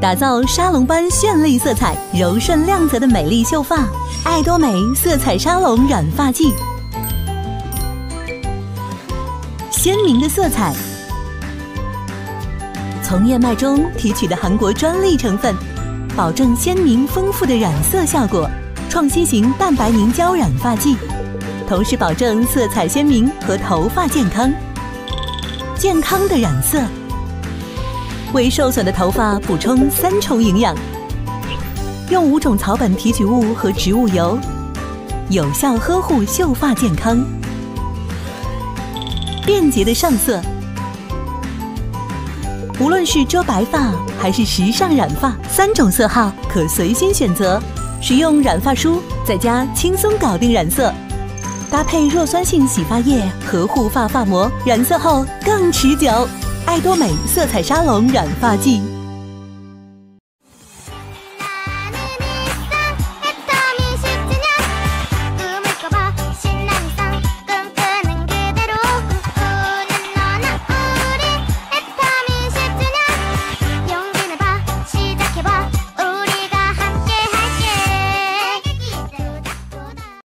打造沙龙般绚丽色彩、柔顺亮泽的美丽秀发。爱多美色彩沙龙染发剂，鲜明的色彩，从燕麦中提取的韩国专利成分，保证鲜明丰富的染色效果。创新型蛋白凝胶染发剂，同时保证色彩鲜明和头发健康。健康的染色，为受损的头发补充3重营养。用5种草本提取物和植物油，有效呵护秀发健康。便捷的上色，无论是遮白发还是时尚染发，3种色号可随心选择。使用染发梳，在家轻松搞定染色。搭配弱酸性洗发液和护发发膜，染色后更持久。爱多美色彩沙龙染发剂。